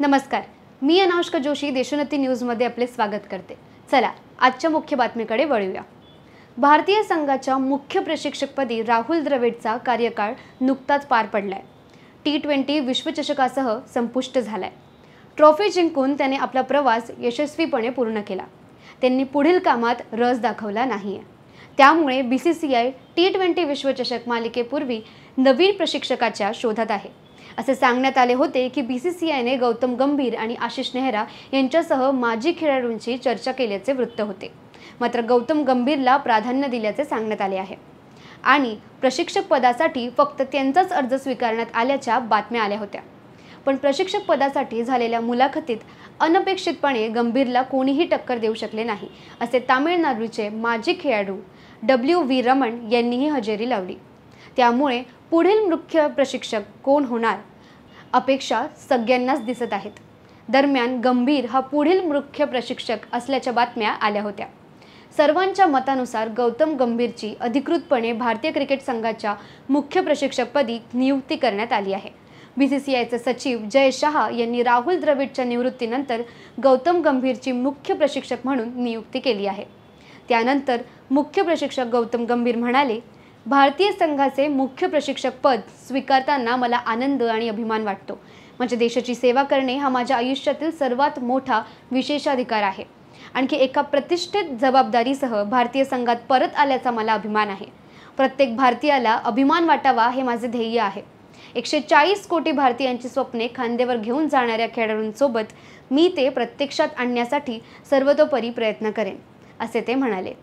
नमस्कार, मी अनुष्का जोशी देशोन्नती न्यूजमध्ये आपले स्वागत करते। चला आजच्या मुख्य बातमीकडे वळूया। भारतीय संघाच्या मुख्य प्रशिक्षकपदी राहुल द्रविडचा कार्यकाळ नुकताच पार पडलाय। T20 विश्वचषकासह संपुष्ट झालाय। ट्रॉफी जिंकून त्याने आपला प्रवास यशस्वीपणे पूर्ण केला। त्यांनी पुढील कामात रस दाखवला नाहीये। त्यामुळे BCCI T20 विश्वचषक मालिकेपूर्वी नवीन प्रशिक्षकाच्या शोधात आहे। असे सांगण्यात आले होते की BCCIने गौतम गंभीर आणि आशिष नेहरा यांच्यासह माजी खेळाडूंची चर्चा केल्याचे वृत्त होते। मात्र गौतम गंभीरला प्राधान्य दिल्याचे सांगण्यात आले आहे आणि प्रशिक्षक पदासाठी फक्त त्यांचाच अर्ज स्वीकारण्यात आल्याच्या बातम्या आल्या होत्या। पण प्रशिक्षक पदासाठी झालेल्या मुलाखतीत अनपेक्षितपणे गंभीरला कोणीही टक्कर देऊ शकले नाही, असे तामिळनाडूचे माजी खेळाडू W.V. रमण यांनीही हजेरी लावली। त्यामुळे पुढील मुख्य प्रशिक्षक कोण होणार अपेक्षा सगळ्यांनाच दिसत आहेत। दरम्यान गंभीर हा पुढील मुख्य प्रशिक्षक असल्याच्या बातम्या आल्या होत्या। सर्वांच्या मतानुसार गौतम गंभीरची अधिकृतपणे भारतीय क्रिकेट संघाच्या मुख्य प्रशिक्षकपदी नियुक्ती करण्यात आली आहे। BCCIचे सचिव जय शाह यांनी राहुल द्रविडच्या निवृत्तीनंतर गौतम गंभीरची मुख्य प्रशिक्षक म्हणून नियुक्ती केली आहे। त्यानंतर मुख्य प्रशिक्षक गौतम गंभीर म्हणाले, भारतीय संघाचे मुख्य प्रशिक्षक पद स्वीकारताना मला आनंद आणि अभिमान वाटतो। म्हणजे देशाची सेवा करणे हा माझ्या आयुष्यातील सर्वात मोठा विशेषाधिकार आहे। आणखी एका प्रतिष्ठित जबाबदारीसह भारतीय संघात परत आल्याचा मला अभिमान आहे। प्रत्येक भारतीयाला अभिमान वाटावा हे माझे ध्येय आहे। 140 कोटी भारतीयांची स्वप्ने खांद्यावर घेऊन जाणाऱ्या खेळाडूंसोबत मी ते प्रत्यक्षात आणण्यासाठी सर्वतोपरी प्रयत्न करेन, असे ते म्हणाले।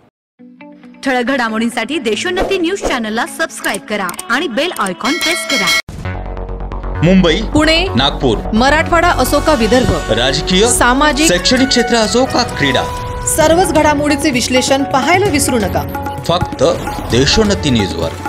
ठळक घडामोडींसाठी देशोन्नती न्यूज चॅनलला सबस्क्राइब करा आणि बेल आयकॉन प्रेस करा। मुंबई, पुणे, नागपूर, मराठवाडा असो का विदर्भ, राजकीय, सामाजिक, शैक्षणिक क्षेत्र असो का क्रीडा, सर्वच घडामोडीचे विश्लेषण पाहायला विसरू नका। फक्त देशोन्नती न्यूजवर।